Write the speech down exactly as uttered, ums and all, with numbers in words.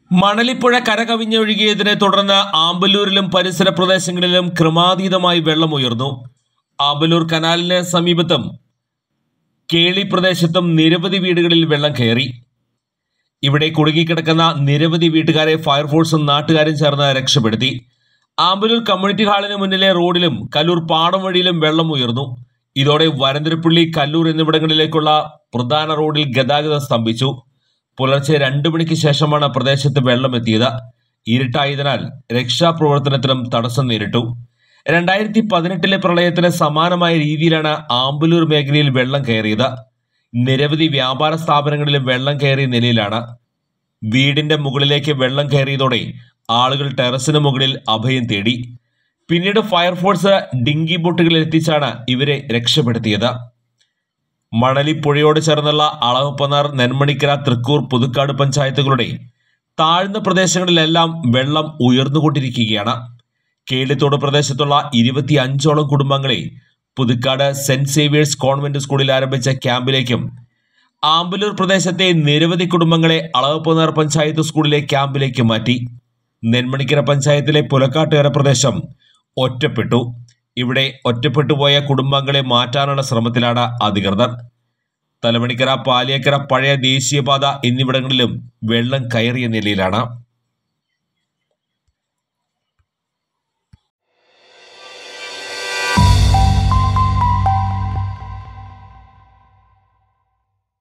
മണലിപ്പുഴ കരകവിഞ്ഞൊഴുകിയതിനെ തുടർന്ന് ആമ്പല്ലൂരിലും പരിസര പ്രദേശങ്ങളിലും ക്രമാതീതമായി വെള്ളമുയർന്നു. ആമ്പല്ലൂർ കനാലിന് സമീപത്തും കേളി പ്രദേശത്തും നിരവധി വീടുകളിൽ വെള്ളം കയറി. ഇവിടെ കുടുങ്ങിക്കിടക്കുന്ന നിരവധി വീട്ടുകാരെ ഫയർഫോഴ്സും നാട്ടുകാരും ചേർന്ന് രക്ഷപ്പെടുത്തി. ആമ്പല്ലൂർ കമ്മ്യൂണിറ്റി ഹാളിന് മുന്നിലെ റോഡിലും കല്ലൂർ പാടം വഴിയിലും വെള്ളം ഉയർന്നു. ഇതോടെ വരന്തരപ്പള്ളി, കല്ലൂർ എന്നിവിടങ്ങളിലേക്കുള്ള പ്രധാന റോഡിൽ ഗതാഗതം സ്തംഭിച്ചു. പുലർച്ചെ രണ്ടു മണിക്ക് ശേഷമാണ് പ്രദേശത്ത് വെള്ളമെത്തിയത്. ഇരുട്ടായതിനാൽ രക്ഷാപ്രവർത്തനത്തിനും തടസ്സം നേരിട്ടു. രണ്ടായിരത്തി പതിനെട്ടിലെ പ്രളയത്തിന് സമാനമായ രീതിയിലാണ് ആമ്പല്ലൂർ മേഖലയിൽ വെള്ളം കയറിയത്. നിരവധി വ്യാപാര സ്ഥാപനങ്ങളിലും വെള്ളം കയറിയ നിലയിലാണ്. വീടിന്റെ മുകളിലേക്ക് വെള്ളം കയറിയതോടെ ആളുകൾ ടെറസിന് മുകളിൽ അഭയം തേടി. പിന്നീട് ഫയർഫോഴ്സ് ഡിങ്കി ബോട്ടുകളിൽ എത്തിച്ചാണ് ഇവരെ രക്ഷപ്പെടുത്തിയത്. മണലിപ്പുഴയോട് ചേർന്നുള്ള അളവപ്പനാർ, നെന്മണിക്കര, തൃക്കൂർ, പുതുക്കാട് പഞ്ചായത്തുകളുടെ താഴ്ന്ന പ്രദേശങ്ങളിലെല്ലാം വെള്ളം ഉയർന്നുകൊണ്ടിരിക്കുകയാണ്. കേളിത്തോട് പ്രദേശത്തുള്ള ഇരുപത്തി അഞ്ചോളം കുടുംബങ്ങളെ പുതുക്കാട് സെന്റ് സേവിയേഴ്സ് കോൺവെന്റ് സ്കൂളിൽ ആരംഭിച്ച ക്യാമ്പിലേക്കും ആമ്പല്ലൂർ പ്രദേശത്തെ നിരവധി കുടുംബങ്ങളെ അളവപ്പനാർ പഞ്ചായത്ത് സ്കൂളിലെ ക്യാമ്പിലേക്കും മാറ്റി. നെന്മണിക്കര പഞ്ചായത്തിലെ പുലക്കാട്ടുകര പ്രദേശം ഒറ്റപ്പെട്ടു. ഇവിടെ ഒറ്റപ്പെട്ടുപോയ കുടുംബങ്ങളെ മാറ്റാനുള്ള ശ്രമത്തിലാണ് അധികൃതർ. തലമണിക്കര, പാലിയേക്കര, പഴയ ദേശീയപാത എന്നിവിടങ്ങളിലും വെള്ളം കയറിയ നിലയിലാണ്.